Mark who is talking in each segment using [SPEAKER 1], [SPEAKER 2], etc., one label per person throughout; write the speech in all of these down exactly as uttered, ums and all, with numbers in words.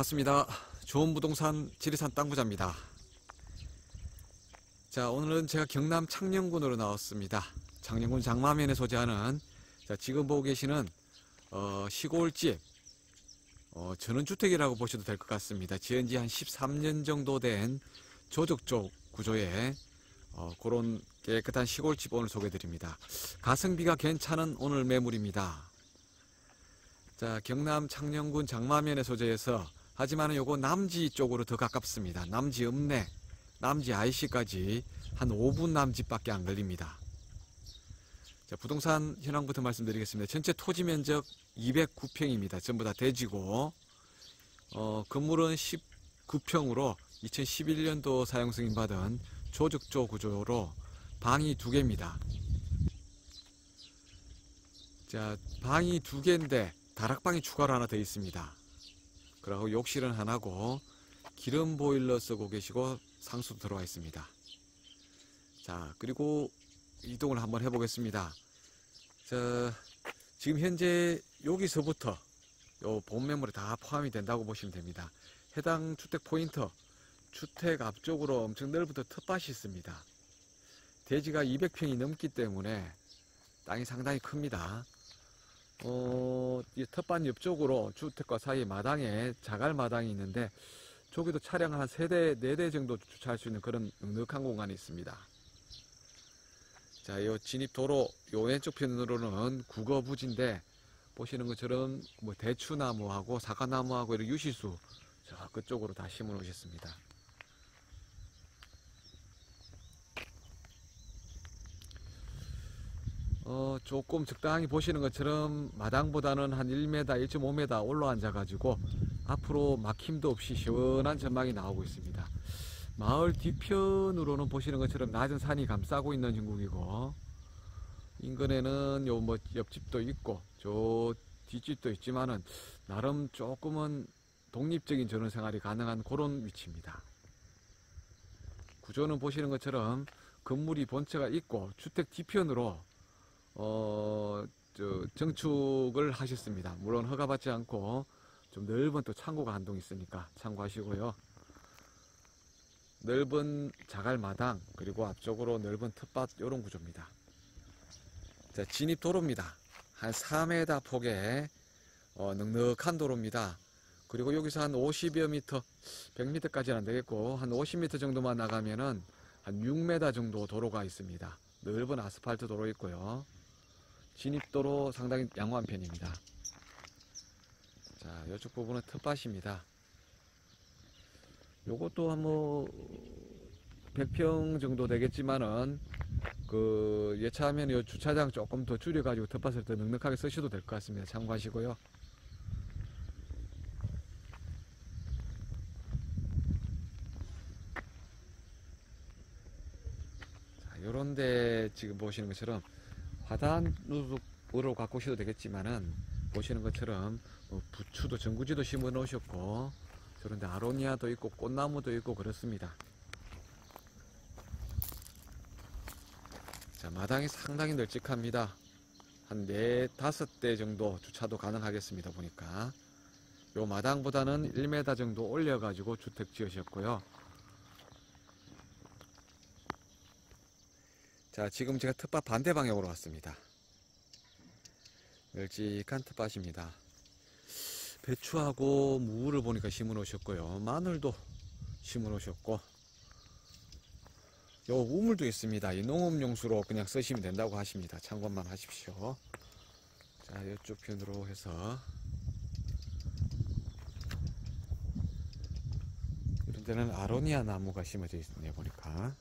[SPEAKER 1] 반갑습니다. 좋은 부동산 지리산 땅부자입니다. 자, 오늘은 제가 경남 창녕군으로 나왔습니다. 창녕군 장마면에 소재하는, 자, 지금 보고 계시는 어, 시골집 어, 전원주택이라고 보셔도 될 것 같습니다. 지은지 한 십삼 년 정도 된 조적조 구조의 어, 그런 깨끗한 시골집 오늘 소개해드립니다. 가성비가 괜찮은 오늘 매물입니다. 자, 경남 창녕군 장마면에 소재해서, 하지만 요거 남지 쪽으로 더 가깝습니다. 남지 읍내, 남지 아이씨까지 한 오 분 남짓밖에 안 걸립니다. 자, 부동산 현황부터 말씀드리겠습니다. 전체 토지 면적 이백구 평입니다. 전부 다 대지고, 어, 건물은 십구 평으로 이천십일 년도 사용 승인 받은 조적조 구조로 방이 두 개입니다. 자, 방이 두 개인데 다락방이 추가로 하나 더 있습니다. 그리고 욕실은 하나고 기름 보일러 쓰고 계시고 상수도 들어와 있습니다. 자, 그리고 이동을 한번 해보겠습니다. 자, 지금 현재 여기서부터 요 본 매물에 다 포함이 된다고 보시면 됩니다. 해당 주택 포인트, 주택 앞쪽으로 엄청 넓은 텃밭이 있습니다. 대지가 이백 평이 넘기 때문에 땅이 상당히 큽니다. 어, 이 텃밭 옆쪽으로 주택과 사이 마당에 자갈 마당이 있는데, 저기도 차량 한 세 대, 네 대 정도 주차할 수 있는 그런 넉넉한 공간이 있습니다. 자, 요 진입도로 요 왼쪽 편으로는 국어부지인데, 보시는 것처럼 뭐 대추나무하고 사과나무하고 이런 유시수 저 그쪽으로 다 심어 놓으셨습니다. 어, 조금 적당히 보시는 것처럼 마당보다는 한 일 미터, 일 점 오 미터 올라앉아 가지고 앞으로 막힘도 없이 시원한 전망이 나오고 있습니다. 마을 뒤편으로는 보시는 것처럼 낮은 산이 감싸고 있는 형국이고, 인근에는 요 뭐 옆집도 있고 저 뒷집도 있지만은 나름 조금은 독립적인 전원 생활이 가능한 그런 위치입니다. 구조는 보시는 것처럼 건물이 본체가 있고 주택 뒤편으로 어, 저, 정축을 하셨습니다. 물론 허가받지 않고 좀 넓은 또 창고가 한 동 있으니까 참고하시고요. 넓은 자갈 마당, 그리고 앞쪽으로 넓은 텃밭, 요런 구조입니다. 자, 진입 도로입니다. 한 사 미터 폭의 어, 넉넉한 도로입니다. 그리고 여기서 한 오십여 미터, 백 미터까지는 안 되겠고, 한 오십 미터 정도만 나가면은 한 육 미터 정도 도로가 있습니다. 넓은 아스팔트 도로 있고요. 진입도로 상당히 양호한 편입니다. 자, 이쪽 부분은 텃밭입니다. 요것도 한 뭐 백 평 정도 되겠지만은 그 예차하면 요 주차장 조금 더 줄여 가지고 텃밭을 더 넉넉하게 쓰셔도 될 것 같습니다. 참고하시고요. 자, 요런데 지금 보시는 것처럼 화단으로 갖고 오셔도 되겠지만은, 보시는 것처럼 뭐 부추도 전구지도 심어 놓으셨고, 저런데 아로니아도 있고 꽃나무도 있고 그렇습니다. 자, 마당이 상당히 널찍합니다. 한 네, 다섯 대 정도 주차도 가능하겠습니다. 보니까 요 마당보다는 일 미터 정도 올려 가지고 주택 지으셨고요. 자, 지금 제가 텃밭 반대 방향으로 왔습니다. 널찍한 텃밭입니다. 배추하고 무를 보니까 심어 놓으셨고요. 마늘도 심어 놓으셨고, 요 우물도 있습니다. 이 농업용수로 그냥 쓰시면 된다고 하십니다. 참고만 하십시오. 자, 이쪽 편으로 해서 이런 데는 아로니아 나무가 심어져 있네요, 보니까.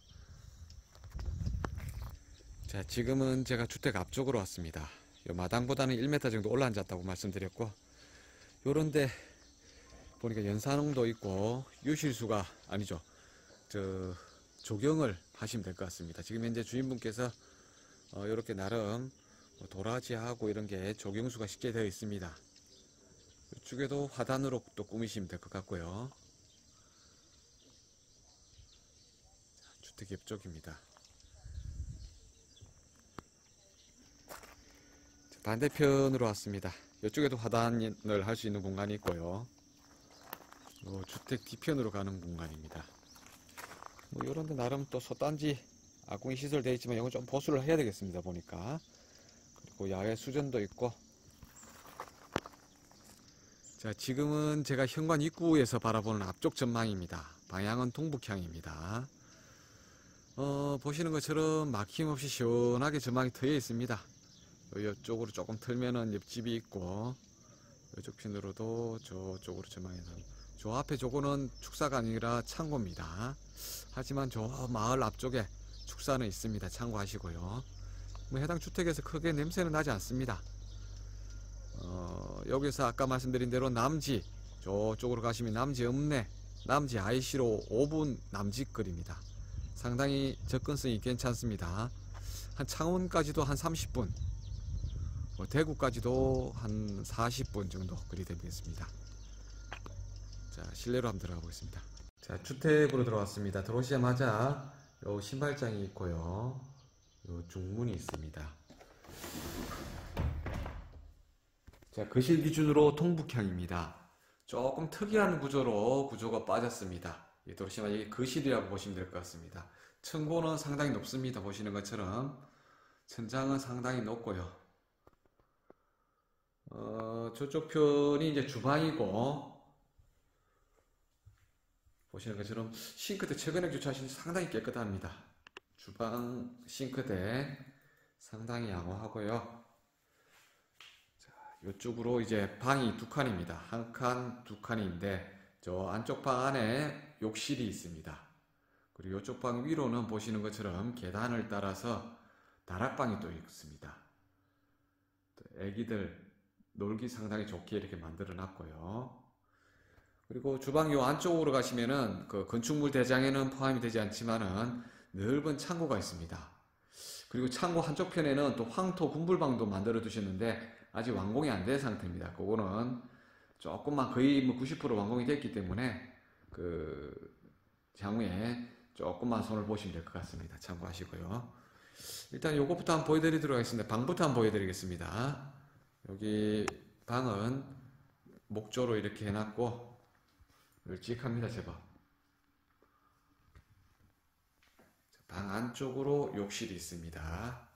[SPEAKER 1] 자, 지금은 제가 주택 앞쪽으로 왔습니다. 요 마당보다는 일 미터 정도 올라앉았다고 말씀드렸고, 요런데 보니까 연산홍도 있고 유실수가 아니죠, 저 조경을 하시면 될 것 같습니다. 지금 현재 주인분께서 어, 요렇게 나름 뭐 도라지하고 이런 게 조경수가 쉽게 되어 있습니다. 이쪽에도 화단으로 또 꾸미시면 될 것 같고요. 자, 주택 옆쪽입니다. 반대편으로 왔습니다. 이쪽에도 화단을 할 수 있는 공간이 있고요. 요 주택 뒤편으로 가는 공간입니다. 뭐 이런데 나름 또 솥단지 아궁이 시설 되어 있지만 이건 좀 보수를 해야 되겠습니다 보니까. 그리고 야외 수전도 있고. 자, 지금은 제가 현관 입구에서 바라보는 앞쪽 전망입니다. 방향은 동북향입니다. 어, 보시는 것처럼 막힘없이 시원하게 전망이 트여 있습니다. 이쪽으로 조금 틀면은 옆집이 있고, 이쪽 편으로도 저쪽으로 전망해서, 저 앞에 저거는 축사가 아니라 창고입니다. 하지만 저 마을 앞쪽에 축사는 있습니다. 참고하시고요. 뭐 해당 주택에서 크게 냄새는 나지 않습니다. 어, 여기서 아까 말씀드린 대로 남지, 저쪽으로 가시면 남지 읍내, 남지 아이씨로 오 분 남짓거리입니다. 상당히 접근성이 괜찮습니다. 한 창원까지도 한 삼십 분, 뭐 대구까지도 한 사십 분 정도 거리 되겠습니다. 자, 실내로 한번 들어가 보겠습니다. 자, 주택으로 들어왔습니다. 들어오시자마자 요 신발장이 있고요. 요 중문이 있습니다. 자, 거실 기준으로 동북향입니다. 조금 특이한 구조로 구조가 빠졌습니다. 들어오시면 이게 거실이라고 보시면 될 것 같습니다. 층고는 상당히 높습니다. 보시는 것처럼 천장은 상당히 높고요. 어, 저쪽 편이 이제 주방이고, 보시는 것처럼 싱크대 최근에 교체하신 상당히 깨끗합니다. 주방 싱크대 상당히 양호하고요. 자, 이쪽으로 이제 방이 두 칸입니다. 한 칸, 두 칸인데 저 안쪽 방 안에 욕실이 있습니다. 그리고 이쪽 방 위로는 보시는 것처럼 계단을 따라서 다락방이 또 있습니다. 또 애기들 놀기 상당히 좋게 이렇게 만들어 놨고요. 그리고 주방 요 안쪽으로 가시면은 그 건축물 대장에는 포함이 되지 않지만은 넓은 창고가 있습니다. 그리고 창고 한쪽 편에는 또 황토 군불방도 만들어 두셨는데 아직 완공이 안 된 상태입니다. 그거는 조금만 거의 뭐 구십 퍼센트 완공이 됐기 때문에 그 향후에 조금만 손을 보시면 될 것 같습니다. 참고하시고요. 일단 요것부터 한번 보여드리도록 하겠습니다. 방부터 한번 보여드리겠습니다. 여기 방은 목조로 이렇게 해놨고 널찍합니다. 제법. 방 안쪽으로 욕실이 있습니다.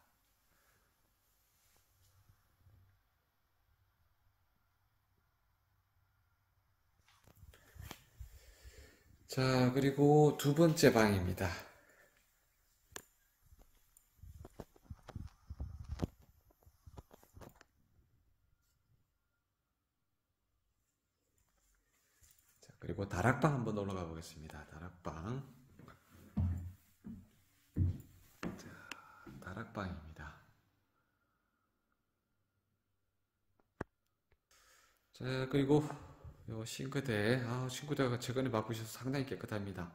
[SPEAKER 1] 자, 그리고 두 번째 방입니다. 자, 그리고 다락방 한번 올라가 보겠습니다. 다락방. 자, 다락방입니다. 자, 그리고 요 싱크대, 아, 싱크대가 최근에 바꾸셔서 상당히 깨끗합니다.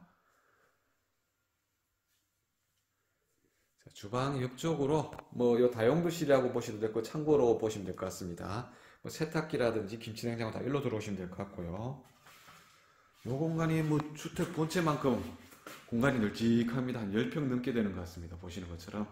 [SPEAKER 1] 자, 주방 옆쪽으로 뭐 요 다용도실이라고 보셔도 되고 창고로 보시면 될 것 같습니다. 뭐 세탁기라든지 김치냉장고 다 일로 들어오시면 될 것 같고요. 요 공간이 뭐 주택 본체만큼 공간이 널찍합니다. 한 십 평 넘게 되는 것 같습니다. 보시는 것처럼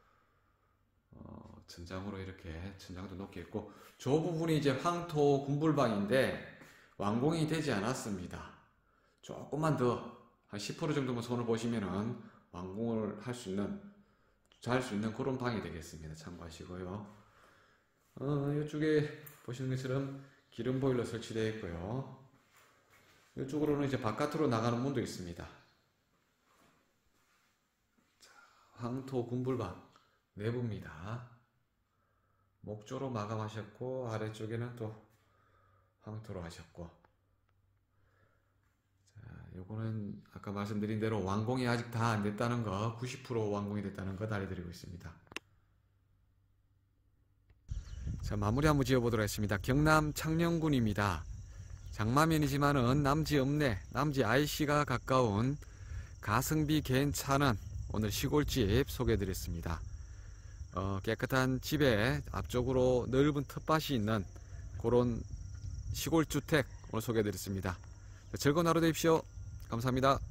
[SPEAKER 1] 어, 천장으로 이렇게 천장도 높게 있고, 저 부분이 이제 황토 군불방인데 완공이 되지 않았습니다. 조금만 더 한 십 퍼센트 정도만 손을 보시면은 완공을 할 수 있는, 잘 수 있는 그런 방이 되겠습니다. 참고하시고요. 어, 이쪽에 보시는 것처럼 기름 보일러 설치되어 있고요. 이쪽으로는 이제 바깥으로 나가는 문도 있습니다. 자, 황토 군불방 내부입니다. 목조로 마감하셨고 아래쪽에는 또 황토로 하셨고, 자, 요거는 아까 말씀드린 대로 완공이 아직 다 안 됐다는 거, 구십 퍼센트 완공이 됐다는 거 알려드리고 있습니다. 자, 마무리 한번 지어보도록 하겠습니다. 경남 창녕군입니다. 장마면이지만은 남지 읍내, 남지 아이씨가 가까운 가성비 괜찮은 오늘 시골집 소개해드렸습니다. 어, 깨끗한 집에 앞쪽으로 넓은 텃밭이 있는 그런 시골주택 오늘 소개해드렸습니다. 즐거운 하루 되십시오. 감사합니다.